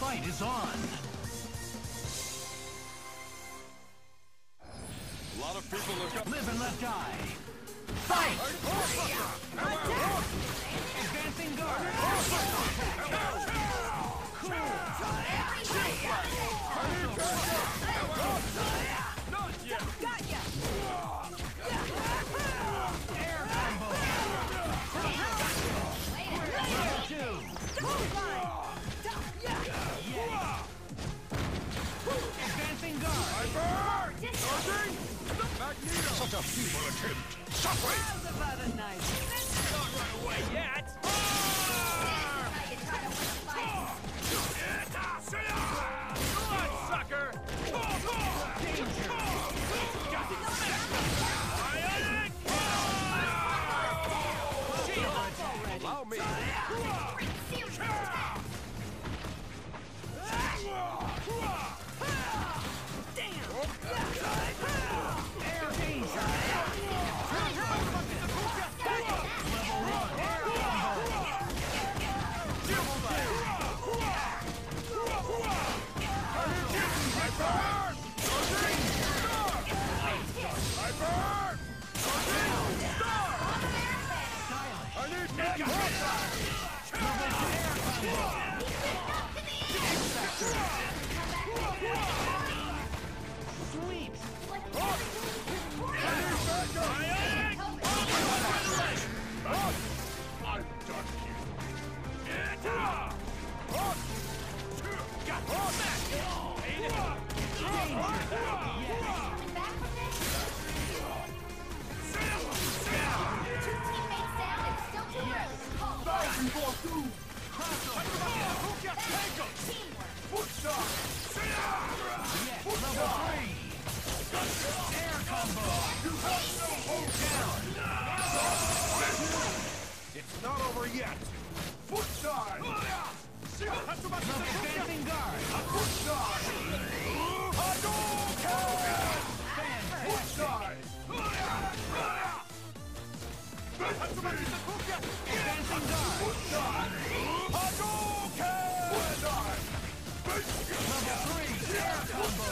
fight is on. A lot of people look up. Live and let die. Fight! Advancing guard. Cool. Not yet. Got ya! Air combo. Level 2. Advancing guard. Such a feeble attempt. Suffering. How's about a nice? Not run away yet. How you try to win a fight? Come on, sucker. Allow me. Air danger. Level 1. Air Sweet. I'm done here. Level 3. Air combo. It's not over yet. Foot side. Level advancing guard. Foot side. Foot side. Advancing guard. Foot side. Level 3. Air combo.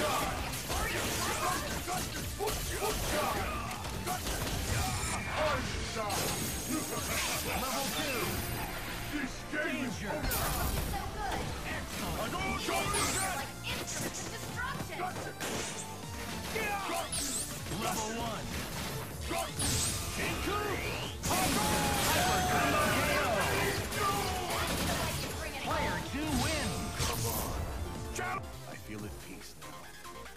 Level 2. This game is Danger. over. Level 1. Player 2 wins. I feel at peace now.